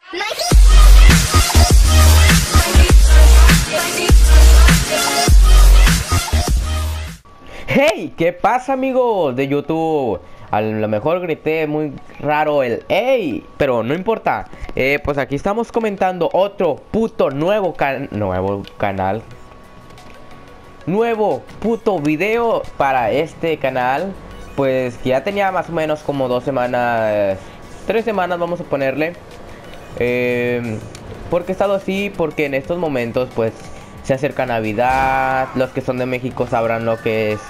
Hey, ¿qué pasa, amigos de YouTube? A lo mejor grité muy raro el hey, pero no importa. Pues aquí estamos comentando otro puto nuevo canal. Nuevo puto video para este canal. Pues ya tenía más o menos como 2 semanas, 3 semanas vamos a ponerle. Porque he estado así, porque en estos momentos pues se acerca Navidad. Los que son de México sabrán lo que es.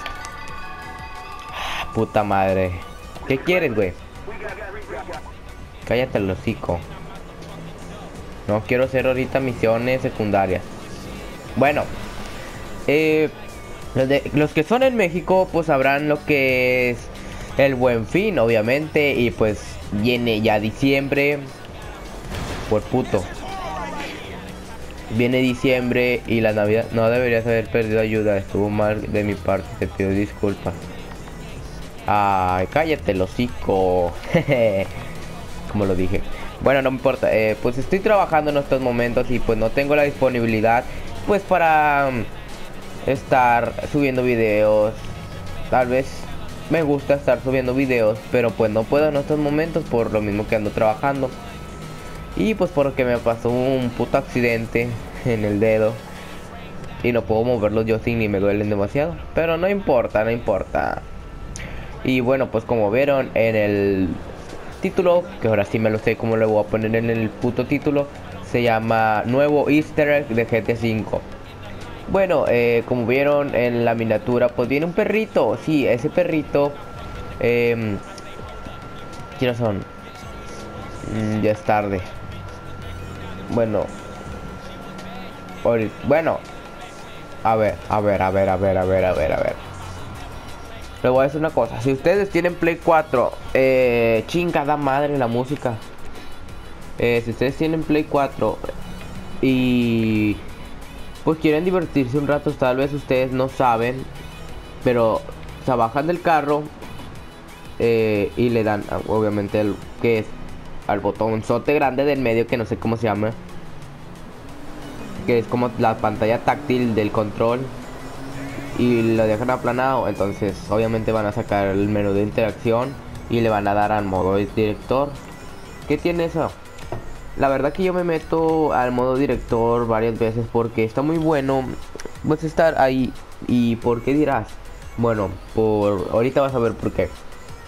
Puta madre. ¿Qué quieres, güey? Cállate el hocico. No quiero hacer ahorita misiones secundarias. Bueno, los que son en México pues sabrán lo que es el Buen Fin, obviamente. Y pues viene ya diciembre. Por puto. Viene diciembre y la Navidad. No deberías haber perdido ayuda. Estuvo mal de mi parte, te pido disculpas. Ay, cállate el hocico. Como lo dije. Bueno, no me importa. Pues estoy trabajando en estos momentos y pues no tengo la disponibilidad pues para estar subiendo videos. Tal vez me gusta estar subiendo videos, pero pues no puedo en estos momentos por lo mismo que ando trabajando. Y pues porque me pasó un puto accidente en el dedo y no puedo moverlos yo sin ni me duelen demasiado. Pero no importa, no importa. Y bueno, pues como vieron en el título, que ahora sí me lo sé como lo voy a poner en el puto título, se llama Nuevo Easter Egg de GTA V. Bueno, como vieron en la miniatura, pues viene un perrito. Sí, ese perrito. ¿Quiénes son? Ya es tarde. Bueno. Bueno. A ver. Le voy a decir una cosa. Si ustedes tienen Play 4, chingada madre la música. Si ustedes tienen Play 4 y pues quieren divertirse un rato, tal vez ustedes no saben, pero se bajan del carro y le dan, obviamente, el que es al botonzote grande del medio, que no sé cómo se llama, que es como la pantalla táctil del control, y lo dejan aplanado. Entonces obviamente van a sacar el menú de interacción y le van a dar al modo director. ¿Qué tiene eso? La verdad que yo me meto al modo director varias veces porque está muy bueno pues estar ahí. ¿Y por qué dirás? Bueno, ahorita vas a ver por qué.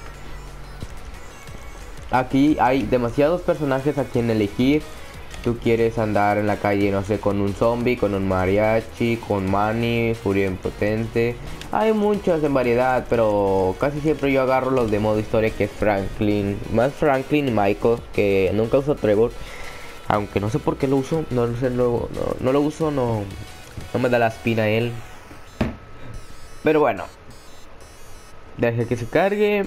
Aquí hay demasiados personajes a quien elegir. Tú quieres andar en la calle, no sé, con un zombie, con un mariachi, con Manny, Furia Impotente. Hay muchos en variedad, pero casi siempre yo agarro los de modo historia, que es Franklin. Más Franklin y Michael, que nunca uso Trevor. Aunque no sé por qué lo uso, no sé, no lo uso, no me da la espina él. Pero bueno, deje que se cargue.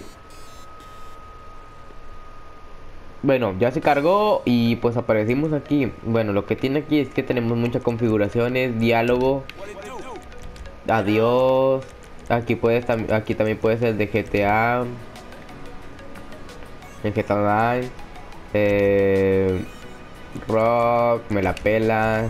Bueno, ya se cargó y pues aparecimos aquí. Bueno, lo que tiene aquí es que tenemos muchas configuraciones, diálogo, adiós. Aquí también puede ser de GTA, en GTA Online, rock, me la pelas.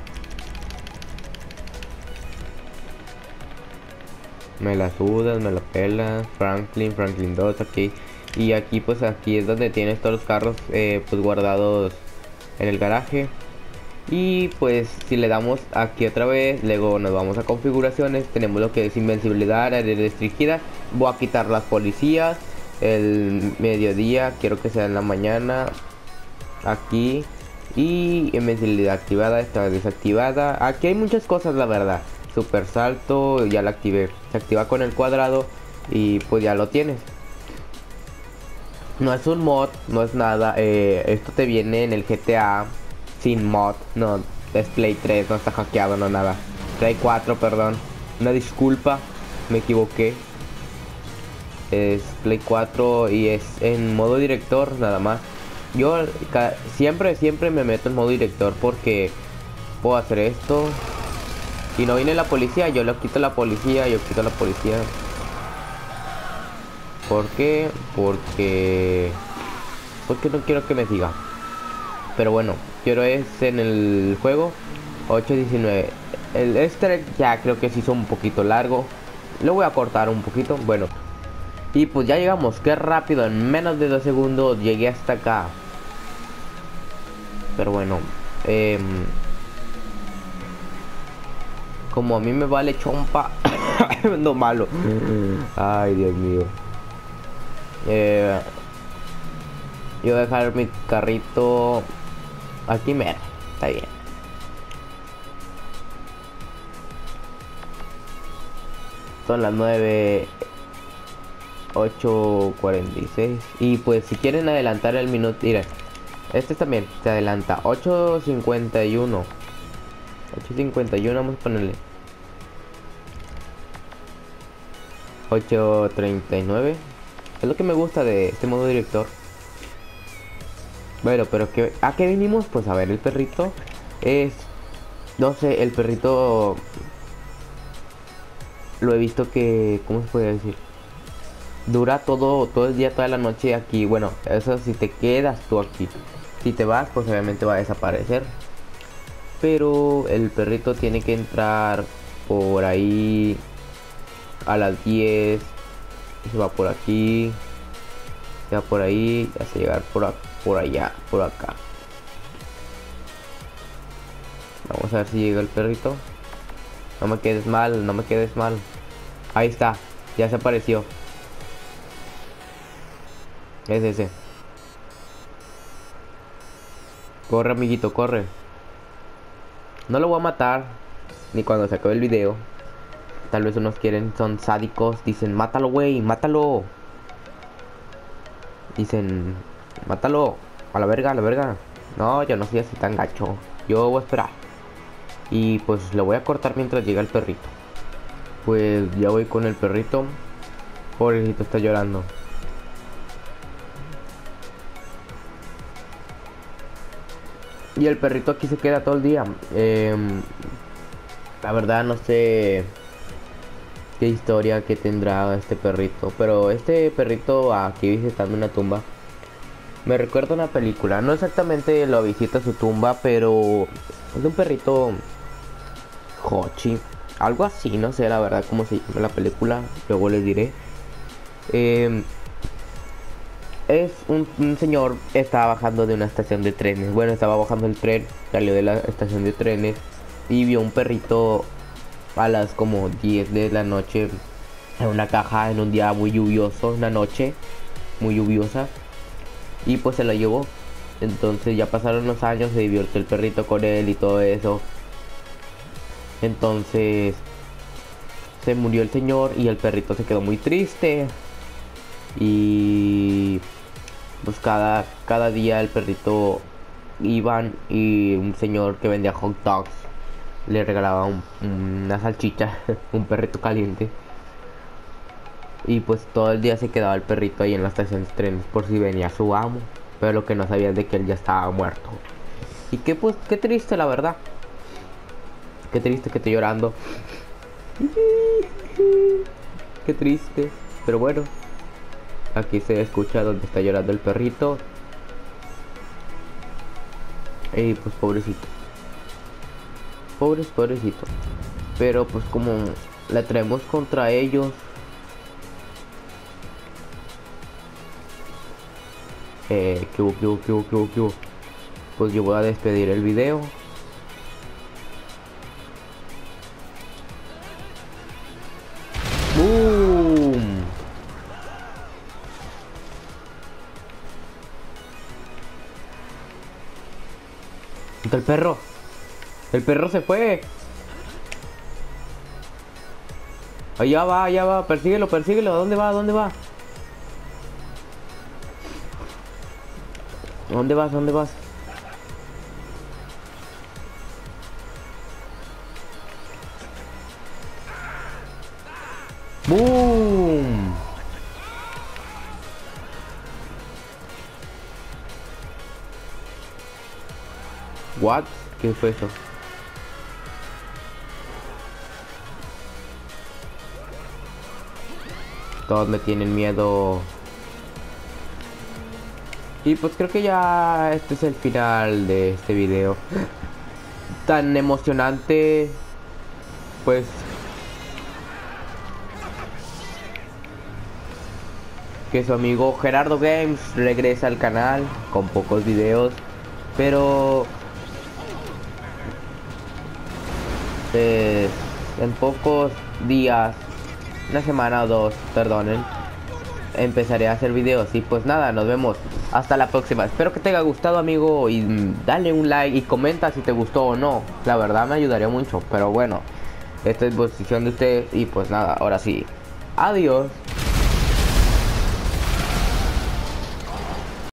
Me la sudas, me la pelas. Franklin 2 aquí. Y aquí pues aquí es donde tienes todos los carros pues guardados en el garaje. Y pues si le damos aquí otra vez, luego nos vamos a configuraciones. Tenemos lo que es invencibilidad, área restringida. Voy a quitar las policías. El mediodía, quiero que sea en la mañana. Aquí. Y invencibilidad activada, está desactivada. Aquí hay muchas cosas, la verdad. Super salto, ya la activé. Se activa con el cuadrado y pues ya lo tienes. No es un mod, no es nada. Esto te viene en el GTA sin mod. No, es Play 3, no está hackeado, no nada. Play 4, perdón. Una disculpa, me equivoqué. Es Play 4 y es en modo director nada más. Yo siempre me meto en modo director porque puedo hacer esto. Y no viene la policía, yo le quito la policía, ¿Por qué? Porque no quiero que me siga. pero bueno, quiero es en el juego 8:19. El easter egg ya creo que se hizo un poquito largo. Lo voy a cortar un poquito. Bueno, y pues ya llegamos. Qué rápido, en menos de 2 segundos llegué hasta acá. Pero bueno, como a mí me vale chompa. No malo. Ay, Dios mío. Yo voy a dejar mi carrito aquí mero. Está bien. Son las 9:46. Y pues si quieren adelantar el minuto, miren, este también se adelanta 8:51. 8:51, vamos a ponerle 8:39. Es lo que me gusta de este modo director. Bueno, pero que ¿a qué vinimos? Pues a ver, el perrito es, no sé, el perrito lo he visto que, ¿cómo se puede decir? Dura todo el día, toda la noche aquí. Bueno, eso si te quedas tú aquí. Si te vas, pues obviamente va a desaparecer. Pero el perrito tiene que entrar por ahí a las 10. Se va por aquí. Se va por ahí. Hasta llegar por allá, por acá. Vamos a ver si llega el perrito. No me quedes mal, no me quedes mal. Ahí está, ya se apareció. Es ese. Corre, amiguito, corre. No lo voy a matar, ni cuando se acabe el video. Tal vez unos quieren, son sádicos. Dicen, mátalo, güey, mátalo. Dicen, mátalo. A la verga, a la verga. No, yo no soy así tan gacho. Yo voy a esperar. Y pues lo voy a cortar mientras llega el perrito. Pues ya voy con el perrito. Pobrecito, está llorando. Y el perrito aquí se queda todo el día. La verdad no sé qué historia que tendrá este perrito. Pero este perrito aquí visitando una tumba me recuerda una película. No exactamente lo visita su tumba, pero es un perrito Hochi, algo así, no sé la verdad cómo se llama la película, luego les diré. Es un señor, estaba bajando de una estación de trenes. Bueno, estaba bajando el tren, salió de la estación de trenes y vio un perrito a las como 10 de la noche en una caja en un día muy lluvioso, una noche muy lluviosa, y pues se lo llevó. Entonces ya pasaron los años, se divirtió el perrito con él y todo eso. Entonces se murió el señor y el perrito se quedó muy triste. Y pues cada día el perrito iban y un señor que vendía hot dogs le regalaba una salchicha, un perrito caliente. Y pues todo el día se quedaba el perrito ahí en la estación de trenes por si venía su amo. Pero lo que no sabía es de que él ya estaba muerto. Y que pues qué triste, la verdad. Qué triste que esté llorando. Qué triste. Pero bueno, aquí se escucha donde está llorando el perrito. Y pues pobrecito. Pobrecito. Pero pues como la traemos contra ellos, ¿qué hubo? Pues yo voy a despedir el video. ¡Boom! El perro. El perro se fue. Allá va. Persíguelo. ¿A dónde va? ¿A dónde vas? ¡Boom! What? ¿Qué fue eso? Todos me tienen miedo. Y pues creo que ya este es el final de este video. Tan emocionante. Pues que su amigo Gerardo Games regresa al canal con pocos videos, pero en pocos días, una semana o dos, perdonen, empezaré a hacer videos. Y pues nada, nos vemos hasta la próxima. Espero que te haya gustado, amigo, y dale un like y comenta si te gustó o no. La verdad me ayudaría mucho, pero bueno, esta es posición de ustedes. Y pues nada, ahora sí, adiós.